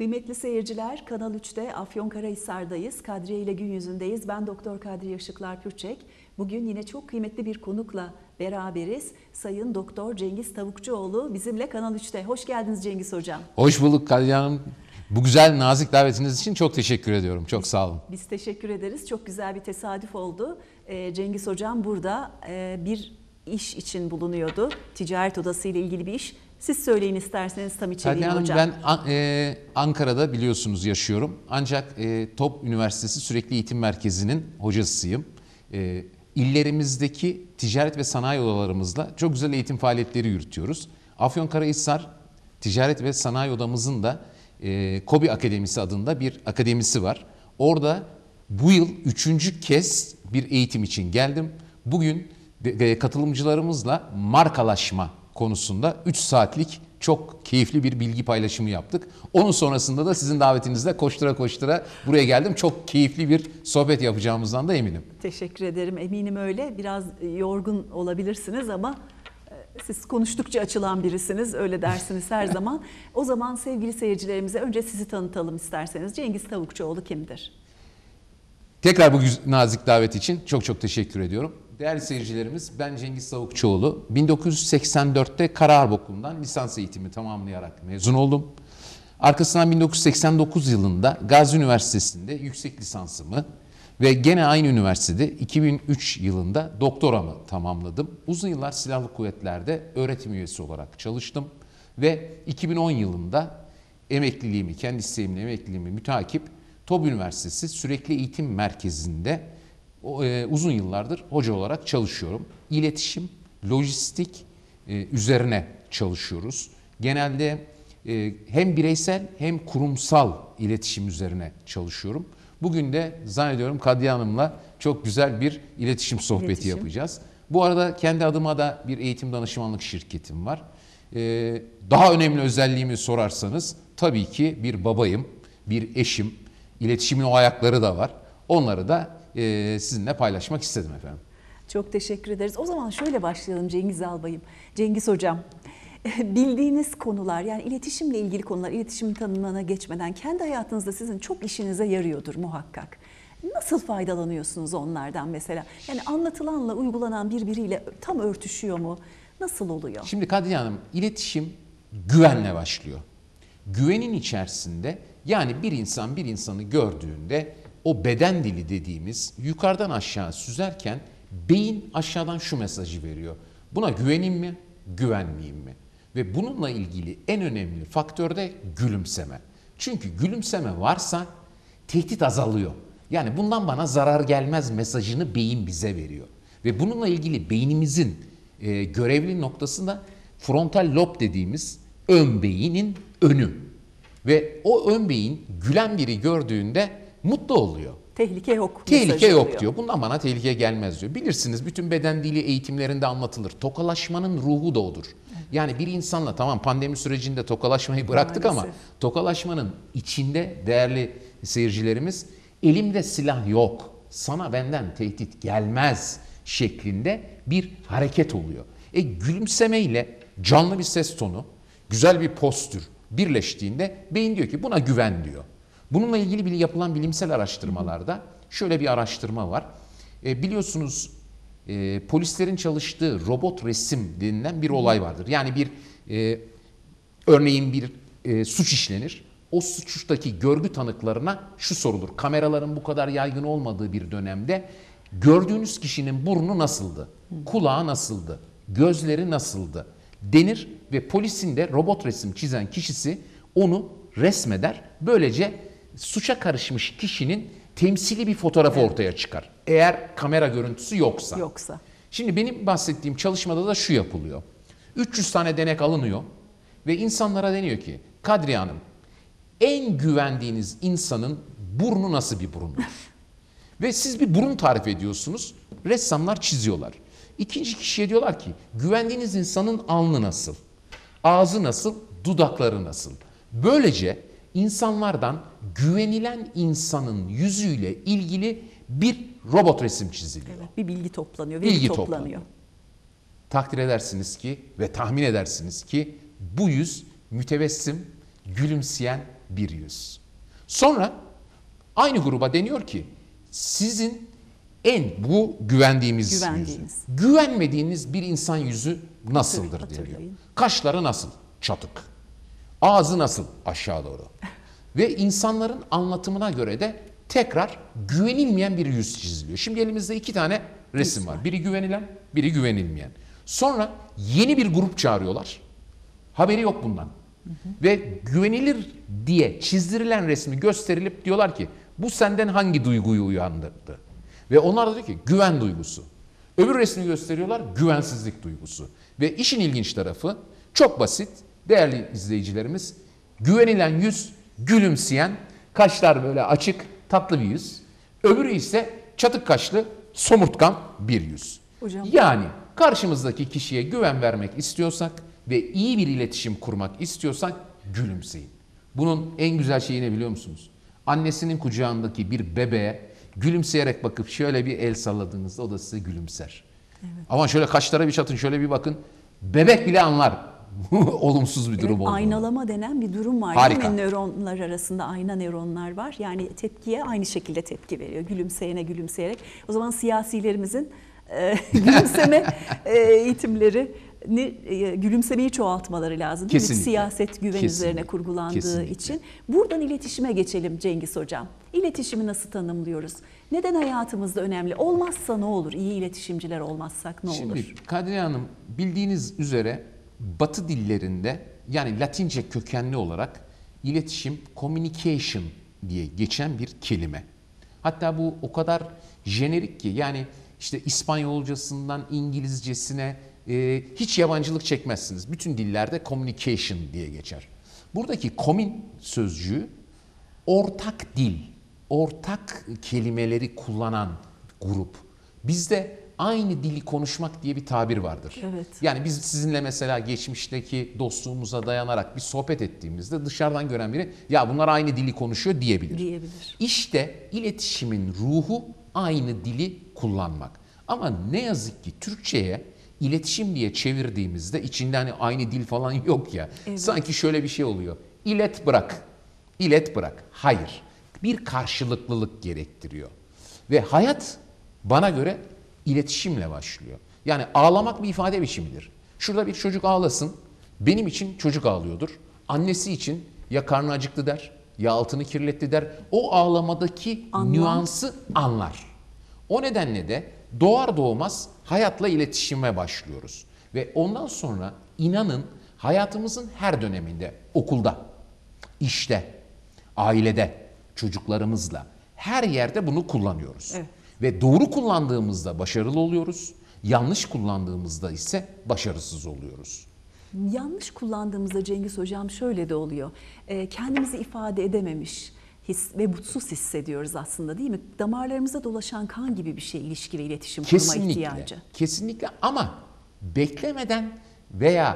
Kıymetli seyirciler, Kanal 3'te Afyonkarahisar'dayız. Kadriye ile gün yüzündeyiz. Ben Doktor Kadriye Işıklar Pürçek. Bugün yine çok kıymetli bir konukla beraberiz. Sayın Doktor Cengiz Tavukçuoğlu bizimle Kanal 3'te. Hoş geldiniz Cengiz Hocam. Hoş bulduk Kadriye Hanım. Bu güzel nazik davetiniz için çok teşekkür ediyorum. Çok sağ olun. Biz teşekkür ederiz. Çok güzel bir tesadüf oldu. Cengiz Hocam burada bir iş için bulunuyordu. Ticaret odası ile ilgili bir iş. Siz söyleyin isterseniz tam içeriğini hocam. Ben Ankara'da biliyorsunuz yaşıyorum. Ancak TOP Üniversitesi Sürekli Eğitim Merkezi'nin hocasıyım. İllerimizdeki ticaret ve sanayi odalarımızla çok güzel eğitim faaliyetleri yürütüyoruz. Afyonkarahisar Ticaret ve Sanayi Odamızın da KOBİ Akademisi adında bir akademisi var. Orada bu yıl 3. kez bir eğitim için geldim. Bugün katılımcılarımızla markalaşma konusunda 3 saatlik çok keyifli bir bilgi paylaşımı yaptık. Onun sonrasında da sizin davetinizle koştura koştura buraya geldim. Çok keyifli bir sohbet yapacağımızdan da eminim. Teşekkür ederim. Eminim öyle. Biraz yorgun olabilirsiniz ama siz konuştukça açılan birisiniz. Öyle dersiniz her zaman. O zaman sevgili seyircilerimize önce sizi tanıtalım isterseniz. Cengiz Tavukçuoğlu kimdir? Tekrar bu nazik davet için çok teşekkür ediyorum. Değerli seyircilerimiz, ben Cengiz Tavukçuoğlu. 1984'te Kara Harp Okulu'ndan lisans eğitimi tamamlayarak mezun oldum. Arkasından 1989 yılında Gazi Üniversitesi'nde yüksek lisansımı ve gene aynı üniversitede 2003 yılında doktoramı tamamladım. Uzun yıllar Silahlı Kuvvetler'de öğretim üyesi olarak çalıştım ve 2010 yılında kendi isteğimle emekliliğimi mütakip TOB Üniversitesi Sürekli Eğitim Merkezi'nde uzun yıllardır hoca olarak çalışıyorum. İletişim, lojistik üzerine çalışıyoruz. Genelde hem bireysel hem kurumsal iletişim üzerine çalışıyorum. Bugün de zannediyorum Kadriye Hanım'la çok güzel bir iletişim sohbeti yapacağız. Bu arada kendi adıma da bir eğitim danışmanlık şirketim var. Daha önemli özelliğimi sorarsanız tabii ki bir babayım, bir eşim. İletişimin o ayakları da var. Onları da sizinle paylaşmak istedim efendim. Çok teşekkür ederiz. O zaman şöyle başlayalım Cengiz Albayım. Cengiz Hocam, bildiğiniz konular, yani iletişimle ilgili konular, iletişim tanımına geçmeden kendi hayatınızda sizin çok işinize yarıyordur muhakkak. Nasıl faydalanıyorsunuz onlardan mesela? Yani anlatılanla uygulanan birbiriyle tam örtüşüyor mu? Nasıl oluyor? Şimdi Kadriye Hanım, iletişim güvenle başlıyor. Güvenin içerisinde, yani bir insan bir insanı gördüğünde o beden dili dediğimiz yukarıdan aşağı süzerken beyin aşağıdan şu mesajı veriyor. Buna güveneyim mi, güvenmeyeyim mi? Ve bununla ilgili en önemli faktör de gülümseme. Çünkü gülümseme varsa tehdit azalıyor. Yani bundan bana zarar gelmez mesajını beyin bize veriyor. Ve bununla ilgili beynimizin görevli noktası da frontal lob dediğimiz ön beynin önü. Ve o ön beyin gülen biri gördüğünde mutlu oluyor. Tehlike yok. Tehlike yok diyor. Bundan bana tehlike gelmez diyor. Bilirsiniz bütün beden dili eğitimlerinde anlatılır. Tokalaşmanın ruhu da odur. Yani bir insanla tamam pandemi sürecinde tokalaşmayı bıraktık ama tokalaşmanın içinde değerli seyircilerimiz elimde silah yok. Sana benden tehdit gelmez şeklinde bir hareket oluyor. Gülümsemeyle canlı bir ses tonu, güzel bir postür birleştiğinde beyin diyor ki buna güven diyor. Bununla ilgili yapılan bilimsel araştırmalarda şöyle bir araştırma var. Biliyorsunuz polislerin çalıştığı robot resim denilen bir olay vardır. Yani örneğin bir suç işlenir. O suçtaki görgü tanıklarına şu sorulur. Kameraların bu kadar yaygın olmadığı bir dönemde gördüğünüz kişinin burnu nasıldı? Kulağı nasıldı? Gözleri nasıldı? Denir ve polisin de robot resim çizen kişisi onu resmeder. Böylece suça karışmış kişinin temsili bir fotoğrafı ortaya çıkar. Eğer kamera görüntüsü yoksa. Şimdi benim bahsettiğim çalışmada da şu yapılıyor. 300 tane denek alınıyor ve insanlara deniyor ki Kadriye Hanım, en güvendiğiniz insanın burnu nasıl bir burundur? Ve siz bir burun tarif ediyorsunuz. Ressamlar çiziyorlar. İkinci kişiye diyorlar ki güvendiğiniz insanın alnı nasıl? Ağzı nasıl? Dudakları nasıl? Böylece insanlardan güvenilen insanın yüzüyle ilgili bir robot resim çiziliyor. Evet, bir bilgi toplanıyor, veri toplanıyor. Takdir edersiniz ki ve tahmin edersiniz ki bu yüz mütebessim, gülümseyen bir yüz. Sonra aynı gruba deniyor ki sizin bu güvendiğimiz yüzü. Güvenmediğiniz bir insan yüzü nasıldır deniyor. Kaşları nasıl? Çatık. Ağzı nasıl? Aşağı doğru. Ve insanların anlatımına göre de tekrar güvenilmeyen bir yüz çiziliyor. Şimdi elimizde 2 tane resim var. Biri güvenilen, biri güvenilmeyen. Sonra yeni bir grup çağırıyorlar. Haberi yok bundan. Ve güvenilir diye çizdirilen resmi gösterilip diyorlar ki bu senden hangi duyguyu uyandırdı? Ve onlar da diyor ki güven duygusu. Öbür resmi gösteriyorlar, güvensizlik duygusu. Ve işin ilginç tarafı çok basit değerli izleyicilerimiz. Güvenilen yüz gülümseyen, kaşlar böyle açık, tatlı bir yüz. Öbürü ise çatık kaşlı, somurtkan bir yüz. Hocam. Yani karşımızdaki kişiye güven vermek istiyorsak ve iyi bir iletişim kurmak istiyorsak gülümseyin. Bunun en güzel şeyi ne biliyor musunuz? Annesinin kucağındaki bir bebeğe gülümseyerek bakıp şöyle bir el salladığınızda o da size gülümser. Evet. Ama şöyle kaşlara bir çatın, şöyle bir bakın. Bebek bile anlar olumsuz bir durum olduğunu. Aynalama denen bir durum var. Harika. Değil mi? Nöronlar arasında ayna nöronlar var. Yani tepkiye aynı şekilde tepki veriyor. Gülümseyene gülümseyerek. O zaman siyasilerimizin gülümseme eğitimleri gülümsemeyi çoğaltmaları lazım. Kesinlikle. Siyaset güven üzerine kurgulandığı Kesinlikle. için. Buradan iletişime geçelim Cengiz Hocam. İletişimi nasıl tanımlıyoruz? Neden hayatımızda önemli? Olmazsa ne olur? İyi iletişimciler olmazsak ne olur? Şimdi Kadriye Hanım bildiğiniz üzere Batı dillerinde yani Latince kökenli olarak iletişim communication diye geçen bir kelime. Hatta bu o kadar jenerik ki yani işte İspanyolcasından İngilizcesine hiç yabancılık çekmezsiniz. Bütün dillerde communication diye geçer. Buradaki commun sözcüğü ortak dil, ortak kelimeleri kullanan grup. Bizde aynı dili konuşmak diye bir tabir vardır. Evet. Yani biz sizinle mesela geçmişteki dostluğumuza dayanarak bir sohbet ettiğimizde dışarıdan gören biri ya bunlar aynı dili konuşuyor diyebilir. İşte iletişimin ruhu aynı dili kullanmak. Ama ne yazık ki Türkçe'ye iletişim diye çevirdiğimizde içinde hani aynı dil falan yok ya. Evet. Sanki şöyle bir şey oluyor. İlet bırak. İlet bırak. Hayır. Bir karşılıklılık gerektiriyor. Ve hayat bana göre iletişimle başlıyor. Yani ağlamak bir ifade biçimidir. Şurada bir çocuk ağlasın. Benim için çocuk ağlıyordur. Annesi için ya karnı acıktı der, ya altını kirletti der. O ağlamadaki nüansı anlar. O nedenle de doğar doğmaz hayatla iletişime başlıyoruz. Ve ondan sonra inanın hayatımızın her döneminde, okulda, işte, ailede, çocuklarımızla her yerde bunu kullanıyoruz. Evet. Ve doğru kullandığımızda başarılı oluyoruz, yanlış kullandığımızda ise başarısız oluyoruz. Yanlış kullandığımızda Cengiz Hocam şöyle de oluyor. Kendimizi ifade edememiş ve mutsuz hissediyoruz aslında değil mi? Damarlarımıza dolaşan kan gibi bir şey ilişki ve iletişim kurma ihtiyacı. Kesinlikle ama beklemeden veya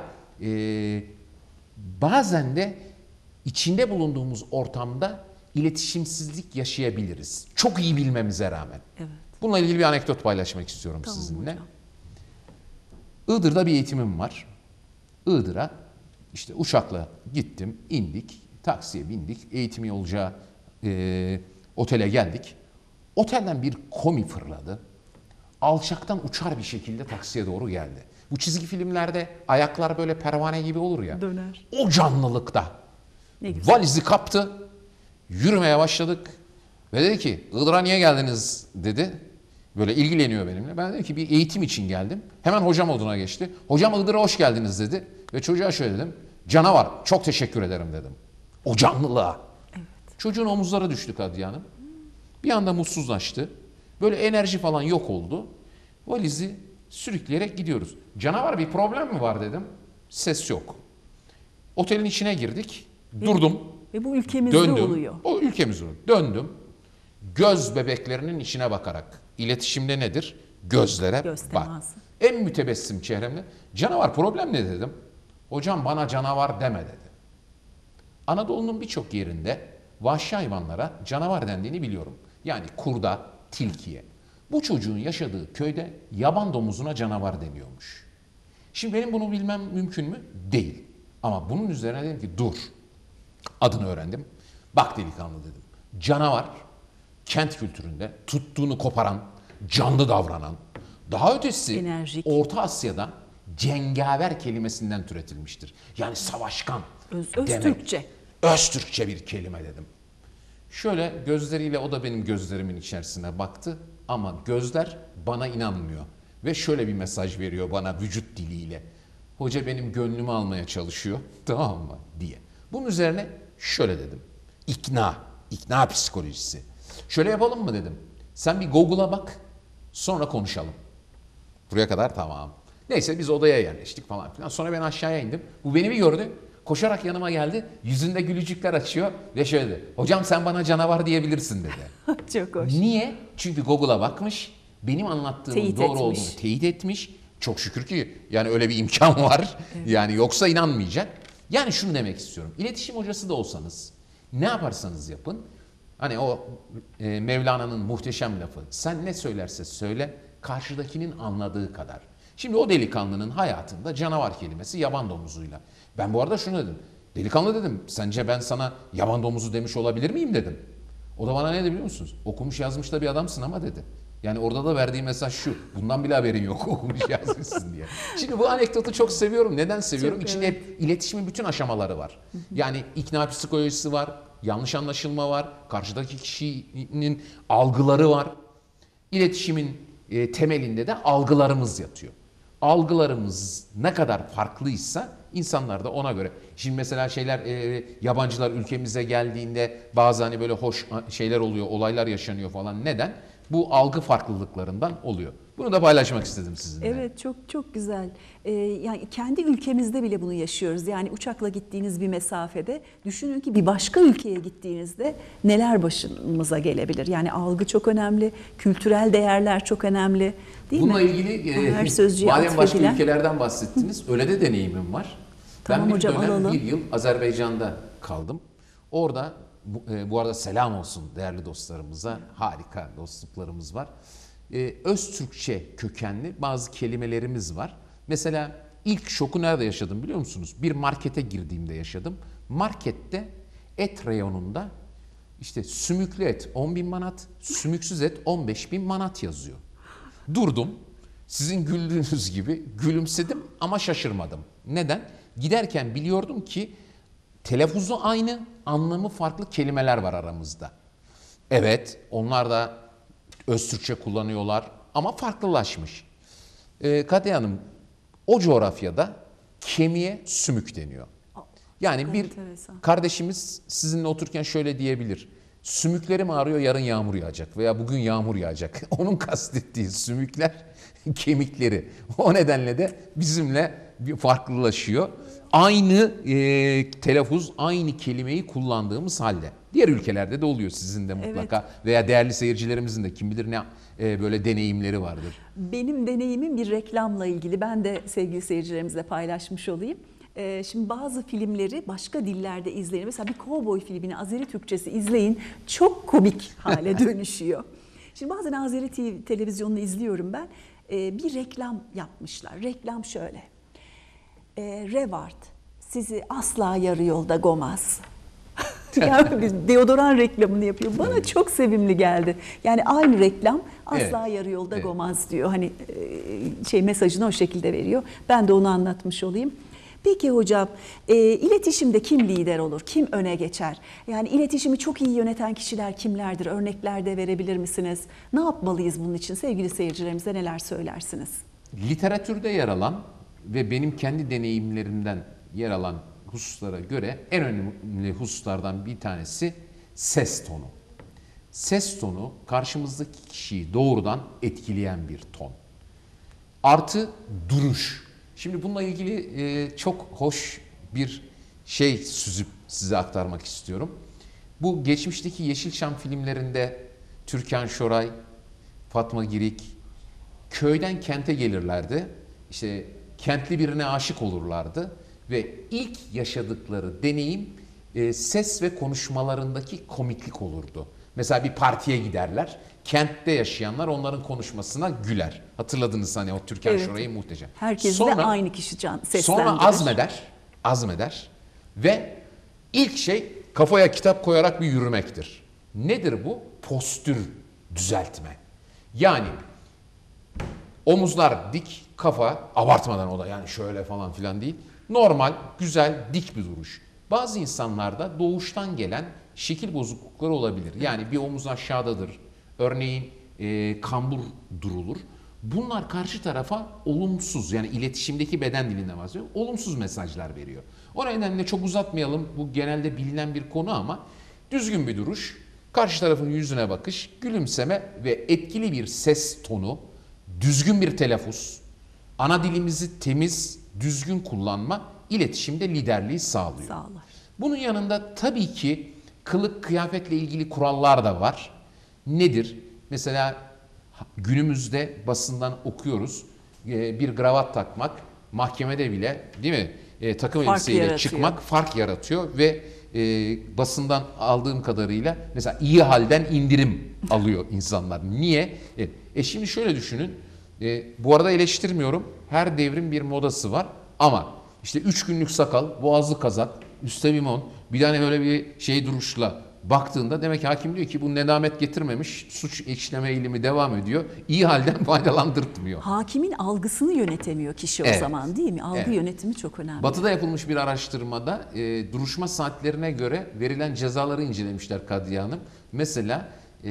bazen de içinde bulunduğumuz ortamda iletişimsizlik yaşayabiliriz. Çok iyi bilmemize rağmen. Evet. Bununla ilgili bir anekdot paylaşmak istiyorum sizinle. Hocam. Iğdır'da bir eğitimim var. Iğdır'a işte uçakla gittim, indik, taksiye bindik, eğitimi olacağı otele geldik. Otelden bir komi fırladı. Alçaktan uçar bir şekilde taksiye doğru geldi. Bu çizgi filmlerde ayaklar böyle pervane gibi olur ya. Döner. O canlılıkta. Valizi kaptı. Yürümeye başladık. Ve dedi ki Iğdır'a niye geldiniz dedi. Böyle ilgileniyor benimle. Ben dedim ki bir eğitim için geldim. Hemen hocam moduna geçti. Hocam Iğdır'a hoş geldiniz dedi. Ve çocuğa şöyle dedim. Canavar çok teşekkür ederim dedim. O canlılığa. Evet. Çocuğun omuzları düştü Kadriye Hanım. Bir anda mutsuzlaştı. Böyle enerji falan yok oldu. Valizi sürükleyerek gidiyoruz. Canavar bir problem mi var dedim. Ses yok. Otelin içine girdik. Durdum. Ve bu ülkemizde oluyor. O ülkemizde oluyor. Döndüm. Göz bebeklerinin içine bakarak. İletişimde nedir? Gözlere bak. En mütebessim çehremle. Canavar problem ne dedim. Hocam bana canavar deme dedi. Anadolu'nun birçok yerinde vahşi hayvanlara canavar dendiğini biliyorum. Yani kurda, tilkiye. Bu çocuğun yaşadığı köyde yaban domuzuna canavar deniyormuş. Şimdi benim bunu bilmem mümkün mü? Değil. Ama bunun üzerine dedim ki dur. Adını öğrendim. Bak delikanlı dedim. Canavar kent kültüründe tuttuğunu koparan, canlı davranan, daha ötesi Enerjik. Orta Asya'da cengaver kelimesinden türetilmiştir. Yani savaşkan demek. Öztürkçe. Öztürkçe bir kelime dedim. Şöyle gözleriyle o da benim gözlerimin içerisine baktı ama gözler bana inanmıyor. Ve şöyle bir mesaj veriyor bana vücut diliyle. Hoca benim gönlümü almaya çalışıyor, tamam mı diye. Bunun üzerine şöyle dedim. İkna psikolojisi. Şöyle yapalım mı dedim. Sen bir Google'a bak, sonra konuşalım. Buraya kadar tamam. Neyse biz odaya yerleştik falan filan. Sonra ben aşağıya indim. Bu beni bir gördü. Koşarak yanıma geldi. Yüzünde gülücükler açıyor ve şöyle dedi. Hocam sen bana canavar diyebilirsin dedi. Çok hoş. Niye? Çünkü Google'a bakmış. Benim anlattığımın Teyit doğru etmiş. olduğunu teyit etmiş. Çok şükür ki yani öyle bir imkan var. Evet. Yani yoksa inanmayacak. Yani şunu demek istiyorum. İletişim hocası da olsanız ne yaparsanız yapın. Hani o Mevlana'nın muhteşem lafı. Sen ne söylerse söyle karşıdakinin anladığı kadar. Şimdi o delikanlının hayatında canavar kelimesi yaban domuzuyla. Ben bu arada şunu dedim. Delikanlı dedim. Sence ben sana yaban domuzu demiş olabilir miyim dedim. O da bana ne dedi biliyor musunuz? Okumuş yazmış da bir adamsın ama dedi. Yani orada da verdiği mesaj şu. Bundan bile haberin yok okumuş yazmışsın diye. Şimdi bu anekdotu çok seviyorum. Neden seviyorum? Çok, İçinde evet. hep iletişimin bütün aşamaları var. Yani ikna psikolojisi var. Yanlış anlaşılma var. Karşıdaki kişinin algıları var. İletişimin temelinde de algılarımız yatıyor. Algılarımız ne kadar farklıysa insanlar da ona göre. Şimdi mesela yabancılar ülkemize geldiğinde bazı hani böyle hoş şeyler oluyor, olaylar yaşanıyor falan. Neden? Bu algı farklılıklarından oluyor. Bunu da paylaşmak istedim sizinle. Evet, çok çok güzel. Yani kendi ülkemizde bile bunu yaşıyoruz. Yani uçakla gittiğiniz bir mesafede düşünün ki bir başka ülkeye gittiğinizde neler başımıza gelebilir. Yani algı çok önemli, kültürel değerler çok önemli, değil Bununla mi? ilgili Her sözcüğe madem başka atfedilen. ülkelerden bahsettiniz, öyle de deneyimim var. Tamam Ben bir hocam, dönem alalım. bir yıl Azerbaycan'da kaldım. Orada bu arada selam olsun değerli dostlarımıza, harika dostluklarımız var. Öztürkçe kökenli bazı kelimelerimiz var. Mesela ilk şoku nerede yaşadım biliyor musunuz? Bir markete girdiğimde yaşadım. Markette et reyonunda işte sümüklü et 10.000 manat, sümüksüz et 15.000 manat yazıyor. Durdum. Sizin güldüğünüz gibi gülümsedim ama şaşırmadım. Neden? Giderken biliyordum ki telaffuzu aynı, anlamı farklı kelimeler var aramızda. Evet, onlar da Öztürkçe kullanıyorlar ama farklılaşmış. Kadriye Hanım, o coğrafyada kemiğe sümük deniyor. Yani Çok bir enteresan. kardeşimiz sizinle otururken şöyle diyebilir. Sümüklerim ağrıyor, yarın yağmur yağacak veya bugün yağmur yağacak. Onun kastettiği sümükler kemikleri. O nedenle de bizimle bir farklılaşıyor. Aynı telaffuz, aynı kelimeyi kullandığımız halde. Diğer ülkelerde de oluyor sizin de mutlaka. Veya değerli seyircilerimizin de kim bilir ne böyle deneyimleri vardır. Benim deneyimim bir reklamla ilgili. Ben de sevgili seyircilerimizle paylaşmış olayım. Şimdi bazı filmleri başka dillerde izleyin. Mesela bir kovboy filmini Azeri Türkçesi izleyin. Çok komik hale dönüşüyor. Şimdi bazen Azeri televizyonunu izliyorum ben. Bir reklam yapmışlar. Reklam şöyle. Revart sizi asla yarı yolda gomaz. Yani bir deodoran reklamını yapıyor. Bana çok sevimli geldi. Yani aynı reklam asla yarı yolda gomaz diyor. Hani mesajını o şekilde veriyor. Ben de onu anlatmış olayım. Peki hocam, iletişimde kim lider olur, kim öne geçer? Yani iletişimi çok iyi yöneten kişiler kimlerdir? Örnekler de verebilir misiniz? Ne yapmalıyız bunun için? Sevgili seyircilerimize neler söylersiniz? Literatürde yer alan ve benim kendi deneyimlerimden yer alan hususlara göre en önemli hususlardan bir tanesi ses tonu. Ses tonu karşımızdaki kişiyi doğrudan etkileyen bir ton. Artı duruş. Şimdi bununla ilgili çok hoş bir şey süzüp size aktarmak istiyorum. Bu geçmişteki Yeşilçam filmlerinde Türkan Şoray, Fatma Girik köyden kente gelirlerdi. İşte kentli birine aşık olurlardı ve ilk yaşadıkları deneyim ses ve konuşmalarındaki komiklik olurdu. Mesela bir partiye giderler. Kentte yaşayanlar onların konuşmasına güler. Hatırladınız hani o Türkan Şoray'ı muhteşem. Herkes de aynı kişi seslendirir. Sonra azmeder ve ilk şey kafaya kitap koyarak bir yürümektir. Nedir bu? Postür düzeltme. Yani omuzlar dik, kafa abartmadan, o da yani şöyle falan filan değil. Normal, güzel, dik bir duruş. Bazı insanlarda doğuştan gelen şekil bozuklukları olabilir. Yani bir omuz aşağıdadır. Örneğin kambur durulur. Bunlar karşı tarafa olumsuz, yani iletişimdeki beden dilinden bahsediyorum, olumsuz mesajlar veriyor. O nedenle çok uzatmayalım. Bu genelde bilinen bir konu ama düzgün bir duruş, karşı tarafın yüzüne bakış, gülümseme ve etkili bir ses tonu, düzgün bir telaffuz, ana dilimizi temiz, düzgün kullanma iletişimde liderliği sağlıyor. Sağlar. Bunun yanında tabii ki kılık kıyafetle ilgili kurallar da var. Nedir? Mesela günümüzde basından okuyoruz. Bir kravat takmak mahkemede bile, değil mi? Takım Fark elbiseyle yaratıyor. çıkmak fark yaratıyor ve basından aldığım kadarıyla mesela iyi halden indirim alıyor insanlar. Niye? Şimdi şöyle düşünün. Bu arada eleştirmiyorum. Her devrin bir modası var ama işte 3 günlük sakal, boğazlı kazak, üstte bir mont, bir tane böyle bir şey duruşla baktığında demek ki hakim diyor ki bu nedamet getirmemiş, suç işleme eğilimi devam ediyor. İyi halden faydalandırtmıyor. Hakimin algısını yönetemiyor kişi o Evet. zaman, değil mi? Algı Evet. yönetimi çok önemli. Batı'da yapılmış bir araştırmada duruşma saatlerine göre verilen cezaları incelemişler Kadriye Hanım. Mesela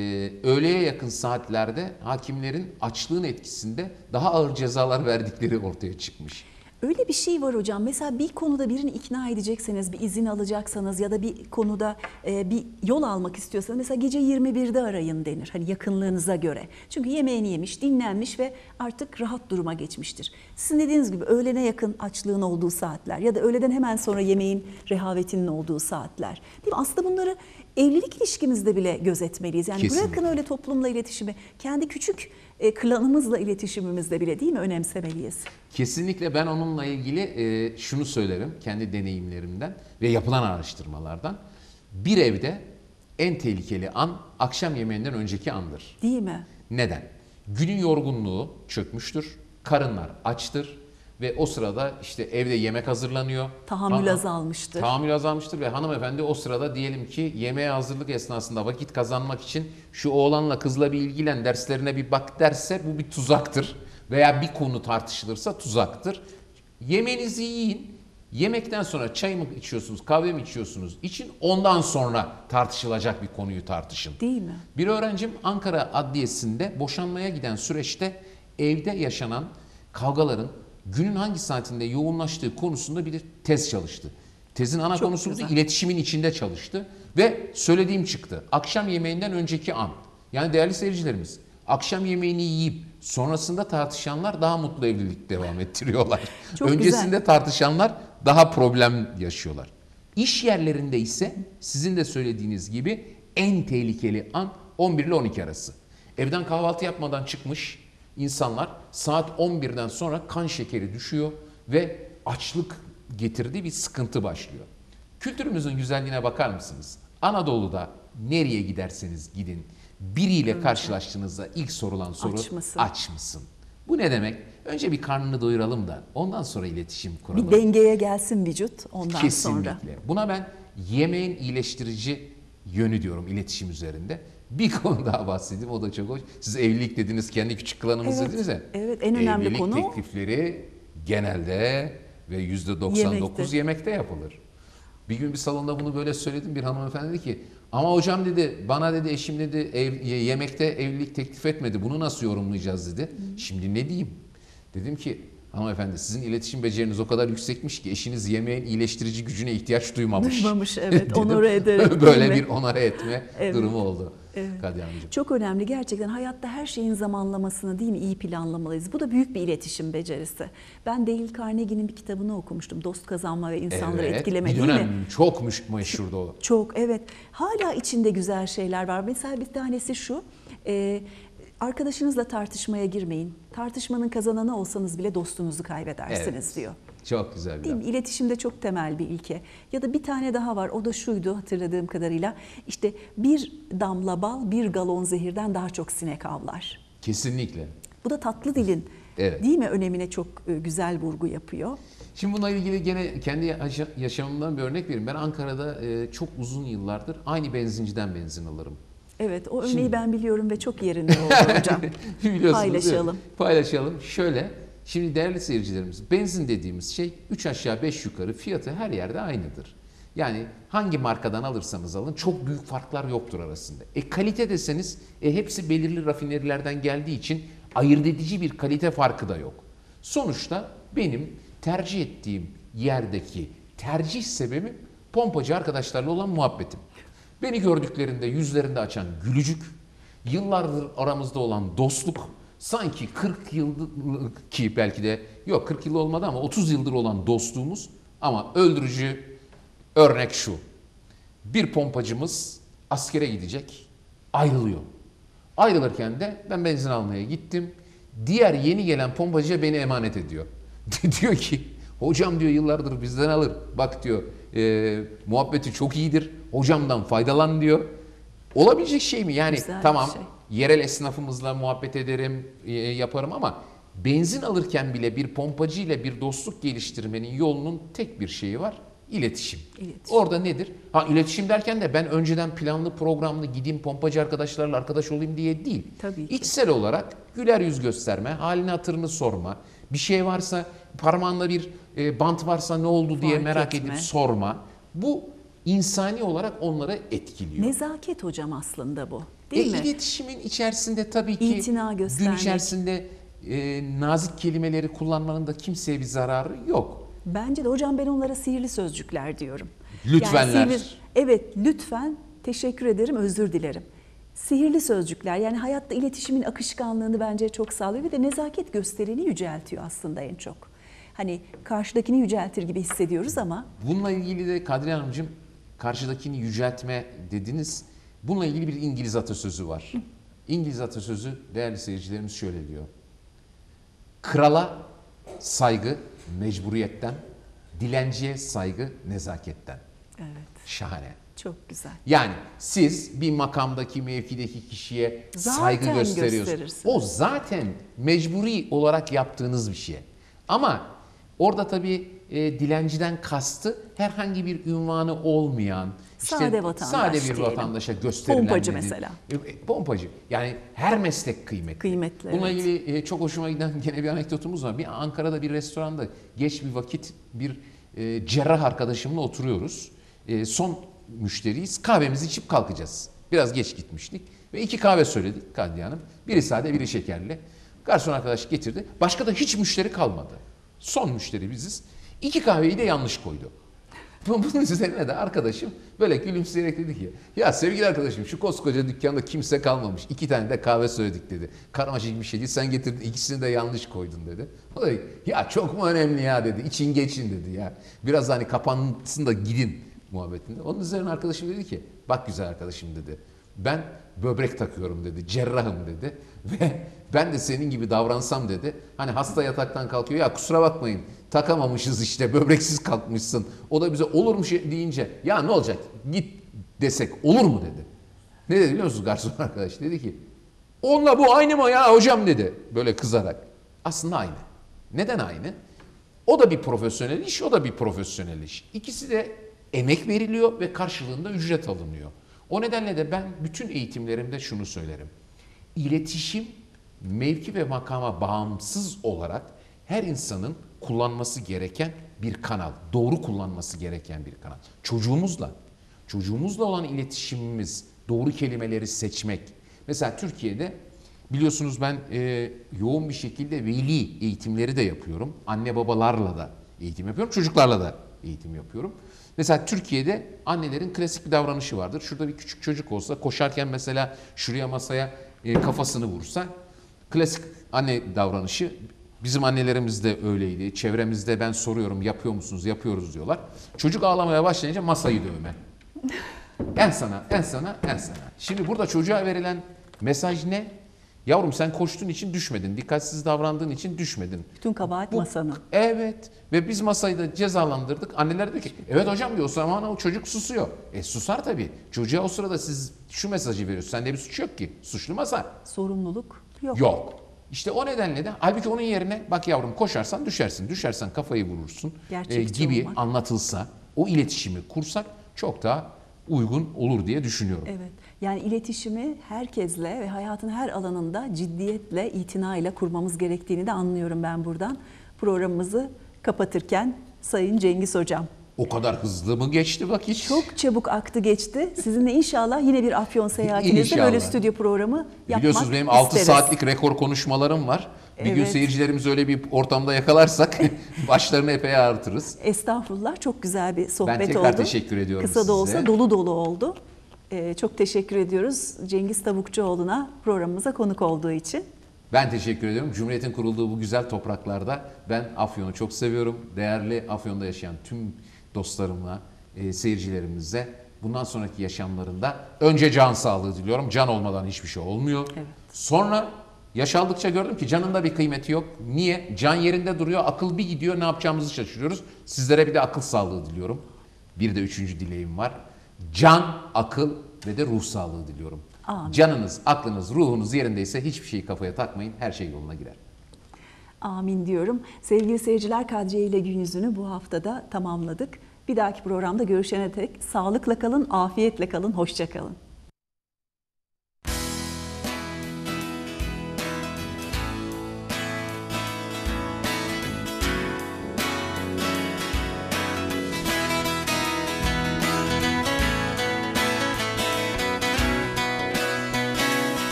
öğleye yakın saatlerde hakimlerin açlığın etkisinde daha ağır cezalar verdikleri ortaya çıkmış. Öyle bir şey var hocam. Mesela bir konuda birini ikna edecekseniz, bir izin alacaksanız ya da bir konuda bir yol almak istiyorsanız mesela gece 21'de arayın denir. Hani yakınlığınıza göre. Çünkü yemeğini yemiş, dinlenmiş ve artık rahat duruma geçmiştir. Sizin dediğiniz gibi öğlene yakın açlığın olduğu saatler ya da öğleden hemen sonra yemeğin rehavetinin olduğu saatler. Değil mi? Aslında bunları evlilik ilişkimizde bile gözetmeliyiz. Yani Kesinlikle. bırakın öyle toplumla iletişimi, kendi küçük klanımızla iletişimimizde bile, değil mi, önemsemeliyiz. Kesinlikle ben onunla ilgili şunu söylerim kendi deneyimlerimden ve yapılan araştırmalardan. Bir evde en tehlikeli an akşam yemeğinden önceki andır. Değil mi? Neden? Günün yorgunluğu çökmüştür, karınlar açtır ve o sırada işte evde yemek hazırlanıyor. Tahammül azalmıştır. Tahammül azalmıştır ve hanımefendi o sırada diyelim ki yemeğe hazırlık esnasında vakit kazanmak için şu oğlanla kızla bir ilgilen, derslerine bir bak derse bu bir tuzaktır. Veya bir konu tartışılırsa tuzaktır. Yemeğinizi yiyin. Yemekten sonra çay mı içiyorsunuz, kahve mi içiyorsunuz? İçin, ondan sonra tartışılacak bir konuyu tartışın. Değil mi? Bir öğrencim Ankara Adliyesi'nde boşanmaya giden süreçte evde yaşanan kavgaların günün hangi saatinde yoğunlaştığı konusunda bir tez çalıştı. Tezin ana Çok konusu güzel. iletişimin içinde çalıştı ve söylediğim çıktı. Akşam yemeğinden önceki an. Yani değerli seyircilerimiz, akşam yemeğini yiyip sonrasında tartışanlar daha mutlu evlilik devam ettiriyorlar. Çok Öncesinde güzel. tartışanlar daha problem yaşıyorlar. İş yerlerinde ise sizin de söylediğiniz gibi en tehlikeli an 11 ile 12 arası. Evden kahvaltı yapmadan çıkmış insanlar saat 11'den sonra kan şekeri düşüyor ve açlık getirdiği bir sıkıntı başlıyor. Kültürümüzün güzelliğine bakar mısınız? Anadolu'da nereye giderseniz gidin, biriyle karşılaştığınızda ilk sorulan soru Aç mısın? aç mısın? Bu ne demek? Önce bir karnını doyuralım da ondan sonra iletişim kuralım. Bir dengeye gelsin vücut ondan Kesinlikle. sonra. Buna ben yemeğin iyileştirici yönü diyorum iletişim üzerinde. Bir konu daha bahsedeyim, o da çok hoş. Siz evlilik dediniz, kendi küçük klanımız Evet, dediniz ya. evet, en önemli evlilik konu o. teklifleri genelde ve %99 yemekte yapılır. Bir gün bir salonda bunu böyle söyledim, bir hanımefendi dedi ki ama hocam dedi, bana dedi eşim dedi yemekte evlilik teklif etmedi, bunu nasıl yorumlayacağız dedi. Şimdi ne diyeyim? Dedim ki hanımefendi, sizin iletişim beceriniz o kadar yüksekmiş ki eşiniz yemeğin iyileştirici gücüne ihtiyaç duymamış. Duymamış, evet. Dedim. Onore ederek, Böyle değil mi? bir onore etme Evet. durumu oldu. Evet. Kadriye Hanımcığım. Çok önemli gerçekten, hayatta her şeyin zamanlamasını, değil mi, iyi planlamalıyız. Bu da büyük bir iletişim becerisi. Ben Dale Carnegie'nin bir kitabını okumuştum. Dost kazanma ve insanları etkileme, bir değil dönem mi? çok meşhurdu o. Çok, evet. Hala içinde güzel şeyler var. Mesela bir tanesi şu. Arkadaşınızla tartışmaya girmeyin. Tartışmanın kazananı olsanız bile dostunuzu kaybedersiniz Evet. diyor. Çok güzel bir Değil laf. mi? İletişimde çok temel bir ilke. Ya da bir tane daha var. O da şuydu hatırladığım kadarıyla. İşte bir damla bal bir galon zehirden daha çok sinek avlar. Kesinlikle. Bu da tatlı dilin Evet. değil mi önemine çok güzel vurgu yapıyor. Şimdi bununla ilgili gene kendi yaşamımdan bir örnek vereyim. Ben Ankara'da çok uzun yıllardır aynı benzinciden benzin alırım. Evet, o örneği Şimdi- ben biliyorum ve çok yerinde oldu hocam. Biliyorsunuz değil mi? Paylaşalım. Paylaşalım. Şöyle, şimdi değerli seyircilerimiz, benzin dediğimiz şey 3 aşağı 5 yukarı fiyatı her yerde aynıdır. Yani hangi markadan alırsanız alın çok büyük farklar yoktur arasında. Kalite deseniz hepsi belirli rafinerilerden geldiği için ayırt edici bir kalite farkı da yok. Sonuçta benim tercih ettiğim yerdeki tercih sebebim pompacı arkadaşlarla olan muhabbetim. Beni gördüklerinde yüzlerinde açan gülücük, yıllardır aramızda olan dostluk, sanki 40 yıllık ki belki de yok 40 yıl olmadı ama 30 yıldır olan dostluğumuz ama öldürücü örnek şu. Bir pompacımız askere gidecek, ayrılıyor. Ayrılırken de ben benzin almaya gittim. Diğer yeni gelen pompacıya beni emanet ediyor. Diyor ki hocam diyor yıllardır bizden alır. Bak diyor muhabbeti çok iyidir. Hocamdan faydalan diyor. Olabilecek şey mi? Yani Güzel bir tamam şey. yerel esnafımızla muhabbet ederim, yaparım ama benzin alırken bile bir pompacı ile bir dostluk geliştirmenin yolunun tek bir şeyi var. İletişim. İletişim. Orada nedir? İletişim derken de ben önceden planlı programlı gideyim pompacı arkadaşlarla arkadaş olayım diye değil. Tabii ki. İçsel olarak güler yüz gösterme, halini hatırını sorma. Bir şey varsa parmağında bir bant varsa ne oldu diye Fark merak etme. edip sorma. Bu insani olarak onları etkiliyor. Nezaket hocam aslında bu. Değil mi? İletişimin içerisinde tabii ki İtina gün göstermek. içerisinde nazik kelimeleri kullanmanın da kimseye bir zararı yok. Bence de hocam ben onlara sihirli sözcükler diyorum. Lütfenler. Evet, lütfen, teşekkür ederim, özür dilerim. Sihirli sözcükler yani hayatta iletişimin akışkanlığını bence çok sağlıyor ve de nezaket göstereni yüceltiyor aslında en çok. Hani karşıdakini yüceltir gibi hissediyoruz ama Bununla ilgili de Kadriye Hanımcığım karşıdakini yüceltme dediniz. Bununla ilgili bir İngiliz atasözü var. İngiliz atasözü değerli seyircilerimiz şöyle diyor. Krala saygı mecburiyetten, dilenciye saygı nezaketten. evet, Şahane. çok güzel. Yani siz bir makamdaki, mevkideki kişiye Zaten saygı gösteriyorsunuz. gösterirsiniz. O zaten mecburi olarak yaptığınız bir şey. Ama orada tabii dilenciden kastı herhangi bir ünvanı olmayan, Sade vatandaş sade bir diyelim. vatandaşa gösterilen Pompacı nedir? mesela. Pompacı. Yani her meslek kıymetli. Kıymetli, Bununla evet. ilgili çok hoşuma giden gene bir anekdotumuz var. Bir Ankara'da bir restoranda geç bir vakit bir cerrah arkadaşımla oturuyoruz. Son müşteriyiz. Kahvemizi içip kalkacağız. Biraz geç gitmiştik. Ve 2 kahve söyledik Kadriye Hanım. Biri sade, biri şekerli. Garson arkadaş getirdi. Başka da hiç müşteri kalmadı. Son müşteri biziz. 2 kahveyi de yanlış koydu. Bunun üzerine de arkadaşım böyle gülümseyerek dedi ki ya sevgili arkadaşım şu koskoca dükkanda kimse kalmamış. 2 tane de kahve söyledik dedi. Karmaşık bir şey değil sen getirdin ikisini de yanlış koydun dedi. O da ya çok mu önemli ya dedi. İçin geçin dedi ya. Biraz hani kapansın da gidin muhabbetinde. Onun üzerine arkadaşım dedi ki bak güzel arkadaşım dedi. Ben böbrek takıyorum dedi. Cerrahım dedi. Ve ben de senin gibi davransam dedi. Hani hasta yataktan kalkıyor. Ya kusura bakmayın. Takamamışız işte. Böbreksiz kalkmışsın. O da bize olurmuş deyince ya ne olacak? Git desek olur mu dedi. Ne dedi biliyor musunuz garson arkadaş? Dedi ki onunla bu aynı mı ya hocam dedi. Böyle kızarak. Aslında aynı. Neden aynı? O da bir profesyonel iş, o da bir profesyonel iş. İkisi de emek veriliyor ve karşılığında ücret alınıyor. O nedenle de ben bütün eğitimlerimde şunu söylerim. İletişim mevki ve makama bağımsız olarak her insanın kullanması gereken bir kanal. Doğru kullanması gereken bir kanal. Çocuğumuzla olan iletişimimiz, doğru kelimeleri seçmek. Mesela Türkiye'de biliyorsunuz ben yoğun bir şekilde veli eğitimleri de yapıyorum. Anne babalarla da eğitim yapıyorum, çocuklarla da eğitim yapıyorum. Mesela Türkiye'de annelerin klasik bir davranışı vardır. Şurada bir küçük çocuk olsa koşarken mesela şuraya masaya kafasını vursa klasik anne davranışı. Bizim annelerimiz de öyleydi. Çevremizde ben soruyorum yapıyor musunuz? Yapıyoruz diyorlar. Çocuk ağlamaya başlayınca masayı dövme. En sana, en sana, en sana. Şimdi burada çocuğa verilen mesaj ne? Yavrum sen koştuğun için düşmedin. Dikkatsiz davrandığın için düşmedin. Bütün kabahat masanın. Evet. Ve biz masayı da cezalandırdık. Anneler diyor ki evet hocam diyor o zaman o çocuk susuyor. Susar tabii. Çocuğa o sırada siz şu mesajı veriyorsunuz. Sende bir suç yok ki. Suçlu masa. Sorumluluk yok. Yok. İşte o nedenle de halbuki onun yerine bak yavrum koşarsan düşersin, düşersen kafayı vurursun Gerçekçi gibi olmak. anlatılsa, o iletişimi kursak çok daha uygun olur diye düşünüyorum. Evet. Yani iletişimi herkesle ve hayatın her alanında ciddiyetle, itinayla kurmamız gerektiğini de anlıyorum ben buradan. Programımızı kapatırken Sayın Cengiz Hocam. O kadar hızlı mı geçti vakit? Çok çabuk aktı geçti. Sizinle inşallah yine bir Afyon seyahatinizde İnşallah. böyle stüdyo programı yapmak Biliyorsunuz benim 6 isteriz. saatlik rekor konuşmalarım var. Bir gün Evet. seyircilerimizi öyle bir ortamda yakalarsak başlarını epey ağrıtırız. Estağfurullah, çok güzel bir sohbet oldu. tekrar teşekkür ediyorum Kısa da olsa size. dolu dolu oldu. Çok teşekkür ediyoruz Cengiz Tavukçuoğlu'na programımıza konuk olduğu için. Ben teşekkür ediyorum. Cumhuriyet'in kurulduğu bu güzel topraklarda ben Afyon'u çok seviyorum. Değerli Afyon'da yaşayan tüm dostlarımla, seyircilerimize bundan sonraki yaşamlarında önce can sağlığı diliyorum. Can olmadan hiçbir şey olmuyor. Evet. Sonra yaş aldıkça gördüm ki canın da bir kıymeti yok. Niye? Can yerinde duruyor, akıl bir gidiyor, ne yapacağımızı şaşırıyoruz. Sizlere bir de akıl sağlığı diliyorum. Bir de üçüncü dileğim var. Can, akıl ve de ruh sağlığı diliyorum. Amin. Canınız, aklınız, ruhunuz yerindeyse hiçbir şeyi kafaya takmayın. Her şey yoluna girer. Amin diyorum. Sevgili seyirciler, Kadriye ile Gün Yüzü'nü bu haftada tamamladık. Bir dahaki programda görüşene dek sağlıkla kalın, afiyetle kalın, hoşça kalın.